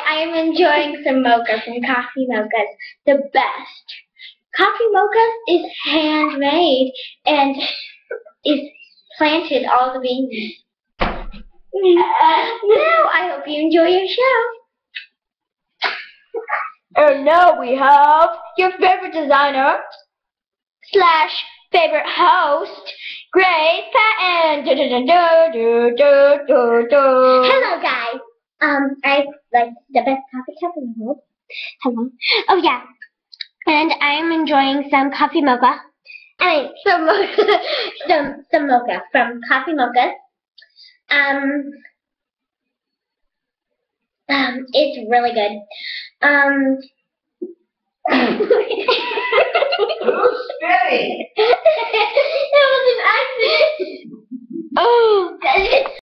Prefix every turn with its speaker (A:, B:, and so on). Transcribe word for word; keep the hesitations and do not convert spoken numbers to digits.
A: I am enjoying some mocha from Coffee Mochas, the best. Coffee Mocha is handmade and is planted all the beans. Now I hope you enjoy your show. And now we have your favorite designer slash favorite host, Grace Patton. Do, do, do, do, do, do, do. Hello, guys. Um, I like the best coffee cup in the world. Hello. Oh yeah, and I'm enjoying some coffee mocha. I mean, some mocha, some some mocha from Coffee Mochas. Um, um, it's really good. Um.
B: Who's spitting?
A: It was an accident. Oh.